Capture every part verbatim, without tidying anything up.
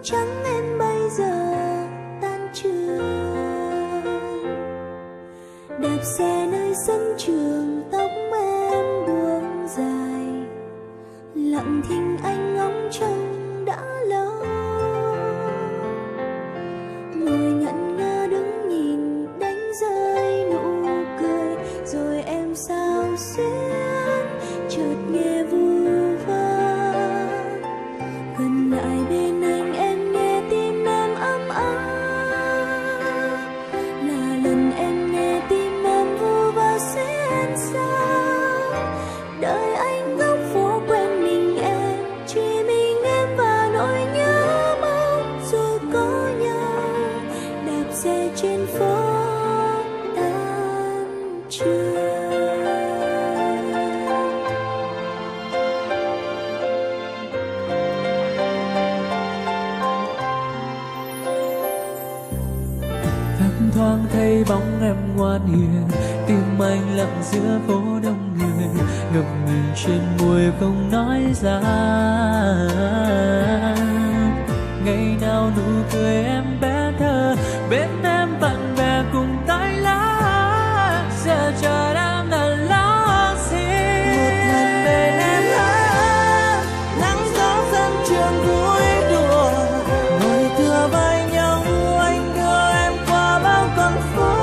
trắng em bây giờ tan trường. Đạp xe nơi sân trường, tóc em buông dài, lặng thinh anh ngóng trông đã lâu. Ngồi ngẩn ngơ đứng nhìn đánh rơi nụ cười, rồi em sao xuyến chợt nghe vu vơ. Gần lại bên anh em nghe tim em ấm áp, là lần em nghe tim em vu vơ xuyên sao. Đời anh góc phố quen mình em, chỉ mình em và nỗi nhớ mong rồi có nhau. Đạp xe trên phố tan trường. Thấp thoáng thấy bóng em ngoan hiền, tim anh lặng giữa phố đông người, ngập ngừng trên môi không nói ra. Ngày nào nụ cười em bé thơ, bên em bạn bè cùng tay lá, giờ chờ em là lo gì. Một lần bên em hát, nắng gió sân trường vui đùa, ngồi tựa vai nhau anh đưa em qua bao con phố.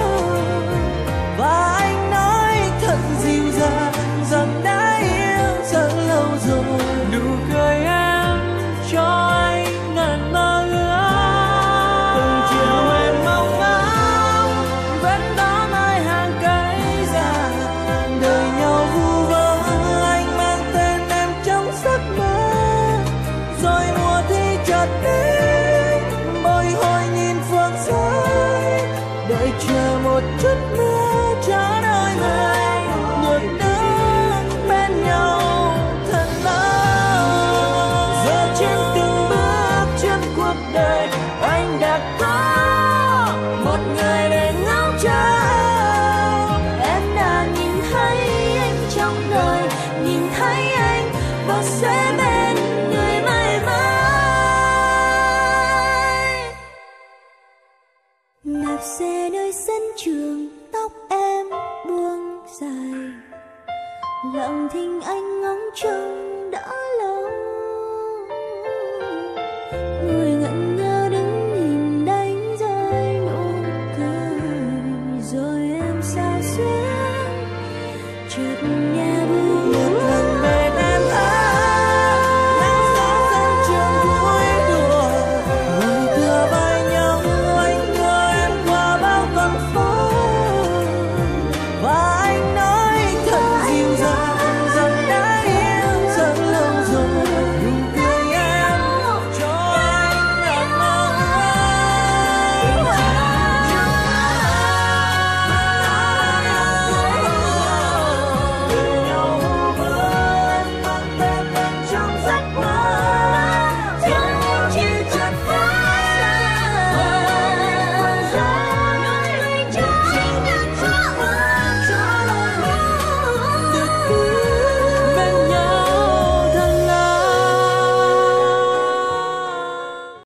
Và anh nói thật dịu dàng rằng đã yêu rất lâu rồi. Nụ cười em cho anh ngàn mơ ước. Từng chiều em mong ngóng vẫn đón ai hàng cây già, đời nhau vu vơ anh mang tên em trong giấc mơ. Rồi mùa thi chợt đến, bồi hồi nhìn phương rơi, đợi chờ một chút mưa cho đôi người được đứng bên nhau thật lâu. Giờ trên từng bước trên cuộc đời anh đã có một người để ngóng chờ. Em đã nhìn thấy anh trong đời, nhìn thấy anh và sẽ bên người mãi mãi. Đạp xe nơi sân trường, tóc em buông dài, lặng thinh anh